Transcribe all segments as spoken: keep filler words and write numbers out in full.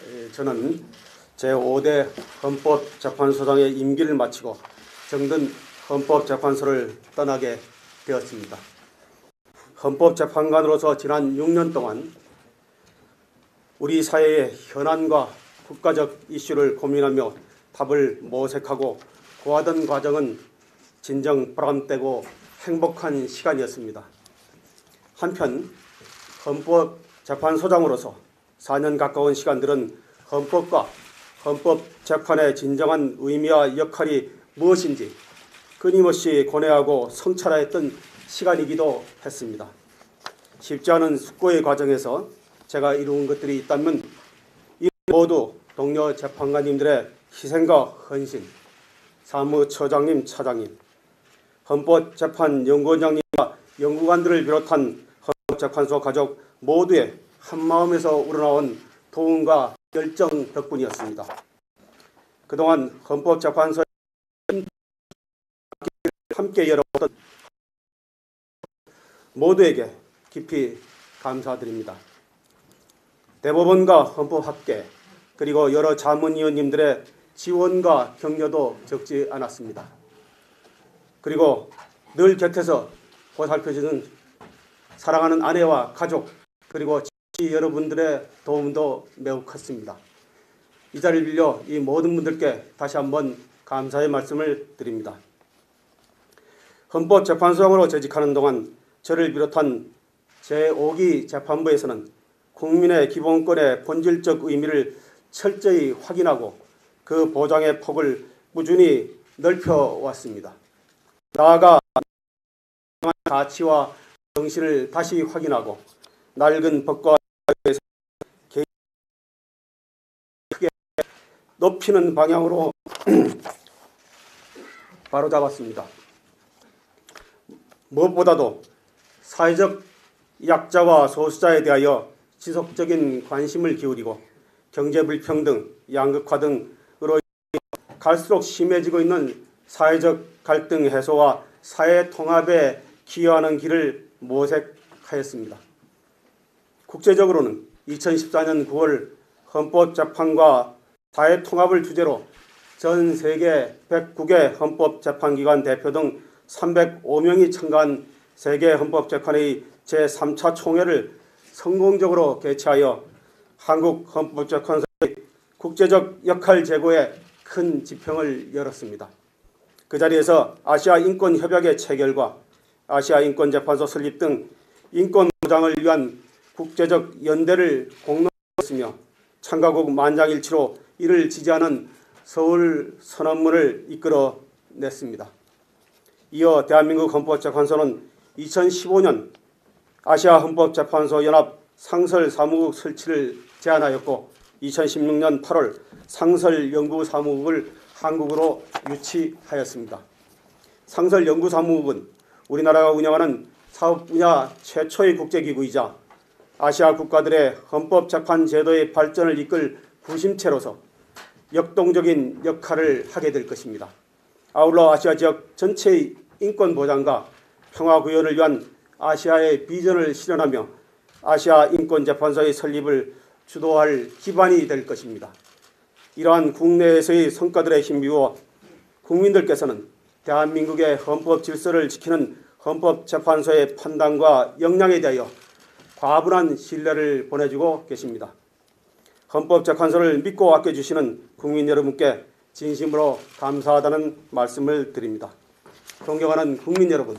저는 제오 대 헌법재판소장의 임기를 마치고 정든 헌법재판소를 떠나게 되었습니다. 헌법재판관으로서 지난 육 년 동안 우리 사회의 현안과 국가적 이슈를 고민하며 답을 모색하고 고하던 과정은 진정 보람되고 행복한 시간이었습니다. 한편 헌법재판소장으로서 사 년 가까운 시간들은 헌법과 헌법재판의 진정한 의미와 역할이 무엇인지 끊임없이 고뇌하고 성찰하였던 시간이기도 했습니다. 쉽지 않은 숙고의 과정에서 제가 이룬 것들이 있다면 이 모두 동료 재판관님들의 희생과 헌신, 사무처장님, 차장님, 헌법재판연구원장님과 연구관들을 비롯한 헌법재판소 가족 모두의 한마음에서 우러나온 도움과 열정 덕분이었습니다. 그동안 헌법재판소에 함께 열어왔던 모두에게 깊이 감사드립니다. 대법원과 헌법학계 그리고 여러 자문위원님들의 지원과 격려도 적지 않았습니다. 그리고 늘 곁에서 보살펴주는 사랑하는 아내와 가족 그리고 지지 여러분들의 도움도 매우 컸습니다. 이 자리를 빌려 이 모든 분들께 다시 한번 감사의 말씀을 드립니다. 헌법재판소장으로 재직하는 동안 저를 비롯한 제오 기 재판부에서는 국민의 기본권의 본질적 의미를 철저히 확인하고 그 보장의 폭을 꾸준히 넓혀왔습니다. 나아가 가치와 정신을 다시 확인하고 낡은 법과 개인을 크게 높이는 방향으로 바로잡았습니다. 무엇보다도 사회적 약자와 소수자에 대하여 지속적인 관심을 기울이고 경제불평등, 양극화 등으로 갈수록 심해지고 있는 사회적 갈등 해소와 사회 통합에 기여하는 길을 모색하였습니다. 국제적으로는 이천십사 년 구월 헌법재판과 사회 통합을 주제로 전 세계 백구 개 헌법재판기관 대표 등 삼백오 명이 참가한 세계헌법재판의 제삼 차 총회를 성공적으로 개최하여 한국 헌법재판소의 국제적 역할 제고에 큰 지평을 열었습니다. 그 자리에서 아시아 인권협약의 체결과 아시아 인권재판소 설립 등 인권 보장을 위한 국제적 연대를 공론했으며 참가국 만장일치로 이를 지지하는 서울 선언문을 이끌어냈습니다. 이어 대한민국 헌법재판소는 이천십오 년 아시아 헌법재판소 연합 상설사무국 설치를 제안하였고 이천십육 년 팔월 상설연구사무국을 한국으로 유치하였습니다. 상설연구사무국은 우리나라가 운영하는 사업 분야 최초의 국제기구이자 아시아 국가들의 헌법재판 제도의 발전을 이끌 부심체로서 역동적인 역할을 하게 될 것입니다. 아울러 아시아 지역 전체의 인권 보장과 평화 구현을 위한 아시아의 비전을 실현하며 아시아 인권재판소의 설립을 주도할 기반이 될 것입니다. 이러한 국내에서의 성과들에 힘입어 국민들께서는 대한민국의 헌법 질서를 지키는 헌법재판소의 판단과 역량에 대하여 과분한 신뢰를 보내주고 계십니다. 헌법재판소를 믿고 아껴주시는 국민 여러분께 진심으로 감사하다는 말씀을 드립니다. 존경하는 국민 여러분,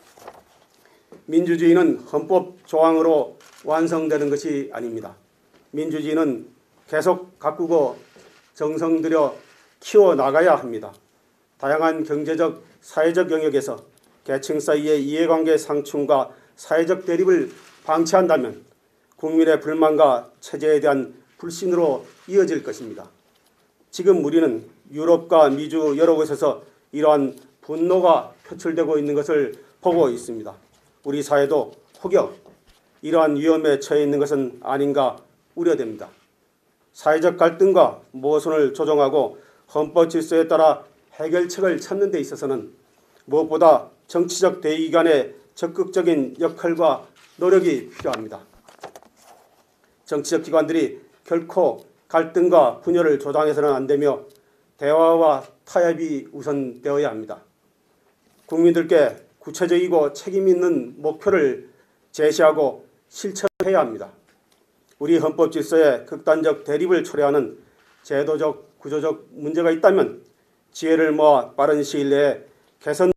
민주주의는 헌법 조항으로 완성되는 것이 아닙니다. 민주주의는 계속 가꾸고 정성 들여 키워나가야 합니다. 다양한 경제적, 사회적 영역에서 계층 사이의 이해관계 상충과 사회적 대립을 방치한다면 국민의 불만과 체제에 대한 불신으로 이어질 것입니다. 지금 우리는 유럽과 미주 여러 곳에서 이러한 분노가 표출되고 있는 것을 보고 있습니다. 우리 사회도 혹여 이러한 위험에 처해 있는 것은 아닌가 우려됩니다. 사회적 갈등과 모순을 조정하고 헌법 질서에 따라 해결책을 찾는 데 있어서는 무엇보다 정치적 대의 간의 적극적인 역할과 노력이 필요합니다. 정치적 기관들이 결코 갈등과 분열을 조장해서는 안 되며 대화와 타협이 우선되어야 합니다. 국민들께 구체적이고 책임 있는 목표를 제시하고 실천해야 합니다. 우리 헌법 질서에 극단적 대립을 초래하는 제도적, 구조적 문제가 있다면 지혜를 모아 빠른 시일 내에 개선.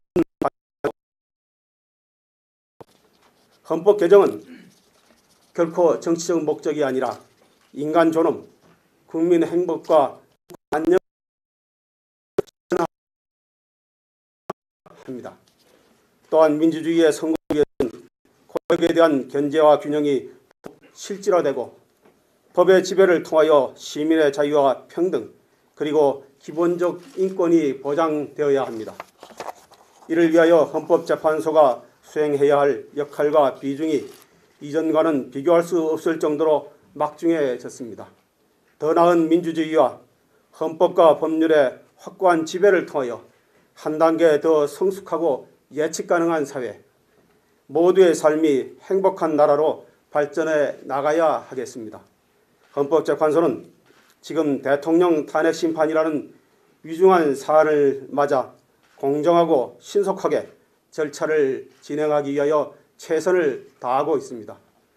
헌법 개정은 결코 정치적 목적이 아니라 인간 존엄, 국민 행복과 안녕 합니다. 또한 민주주의의 성공을 위해서는 권력에 대한 견제와 균형이 실질화되고 법의 지배를 통하여 시민의 자유와 평등 그리고 기본적 인권이 보장되어야 합니다. 이를 위하여 헌법재판소가 수행해야 할 역할과 비중이 이전과는 비교할 수 없을 정도로 막중해졌습니다. 더 나은 민주주의와 헌법과 법률의 확고한 지배를 통하여 한 단계 더 성숙하고 예측 가능한 사회, 모두의 삶이 행복한 나라로 발전해 나가야 하겠습니다. 헌법재판소는 지금 대통령 탄핵 심판이라는 위중한 사안을 맞아 공정하고 신속하게 절차를 진행하기 위하여 최선을 다하고 있습니다.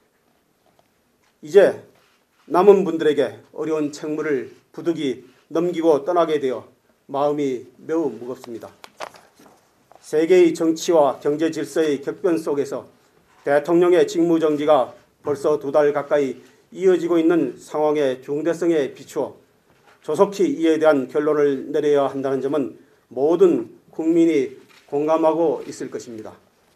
이제 남은 분들에게 어려운 책무를 부득이 넘기고 떠나게 되어 마음이 매우 무겁습니다. 세계의 정치와 경제 질서의 격변 속에서 대통령의 직무정지가 벌써 두 달 가까이 이어지고 있는 상황의 중대성에 비추어 조속히 이에 대한 결론을 내려야 한다는 점은 모든 국민이 공감하고 있을 것입니다.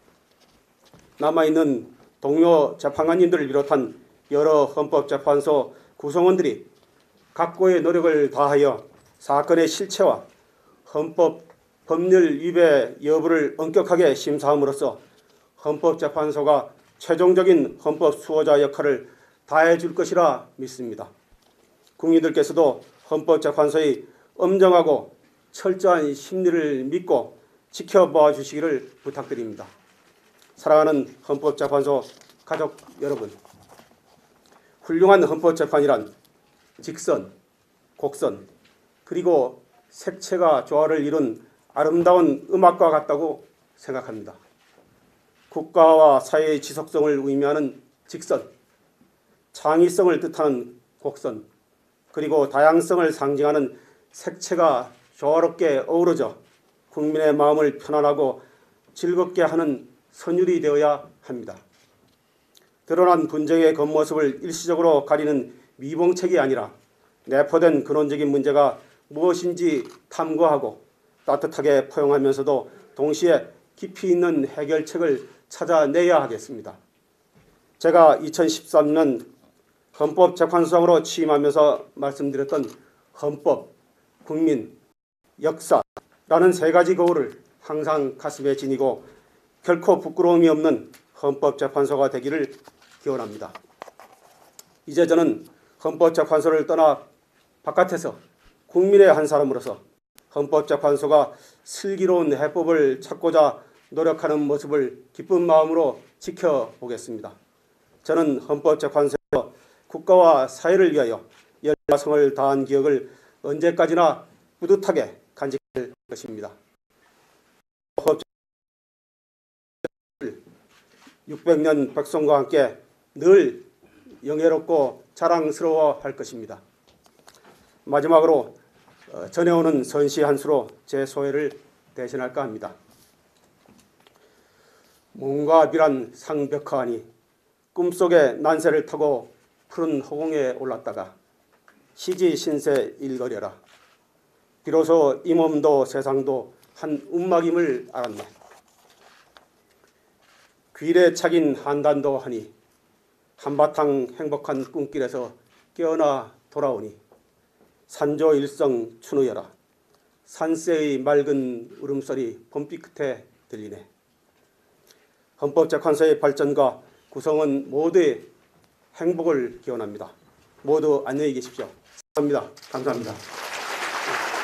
남아있는 동료 재판관님들을 비롯한 여러 헌법재판소 구성원들이 각고의 노력을 다하여 사건의 실체와 헌법, 법률 위배 여부를 엄격하게 심사함으로써 헌법재판소가 최종적인 헌법 수호자 역할을 다해줄 것이라 믿습니다. 국민들께서도 헌법재판소의 엄정하고 철저한 심리를 믿고 지켜봐 주시기를 부탁드립니다. 사랑하는 헌법재판소 가족 여러분, 훌륭한 헌법재판이란 직선, 곡선, 그리고 색채가 조화를 이룬 아름다운 음악과 같다고 생각합니다. 국가와 사회의 지속성을 의미하는 직선, 창의성을 뜻하는 곡선, 그리고 다양성을 상징하는 색채가 조화롭게 어우러져 국민의 마음을 편안하고 즐겁게 하는 선율이 되어야 합니다. 드러난 분쟁의 겉모습을 일시적으로 가리는 미봉책이 아니라 내포된 근원적인 문제가 무엇인지 탐구하고 따뜻하게 포용하면서도 동시에 깊이 있는 해결책을 찾아내야 하겠습니다. 제가 이천십삼 년 헌법재판소장으로 취임하면서 말씀드렸던 헌법, 국민, 역사라는 세 가지 거울을 항상 가슴에 지니고 결코 부끄러움이 없는 헌법재판소가 되기를 기원합니다. 이제 저는 헌법재판소를 떠나 바깥에서 국민의 한 사람으로서 헌법재판소가 슬기로운 해법을 찾고자 노력하는 모습을 기쁜 마음으로 지켜보겠습니다. 저는 헌법재판소에서 국가와 사회를 위하여 열성을 다한 기억을 언제까지나 뿌듯하게 간직할 것입니다. 육백 년 백성과 함께 늘 영예롭고 자랑스러워할 것입니다. 마지막으로 전해오는 선시 한 수로 제 소회를 대신할까 합니다. 몽가비란 상벽하니 꿈속에 난새를 타고 푸른 허공에 올랐다가 시지신세 일거려라. 비로소 이 몸도 세상도 한 움막임을 알았네. 귀래 착인 한단도 하니 한바탕 행복한 꿈길에서 깨어나 돌아오니 산조 일성 춘우여라. 산새의 맑은 울음소리 봄빛 끝에 들리네. 헌법재판소의 발전과 구성원 모두의 행복을 기원합니다. 모두 안녕히 계십시오. 감사합니다. 감사합니다.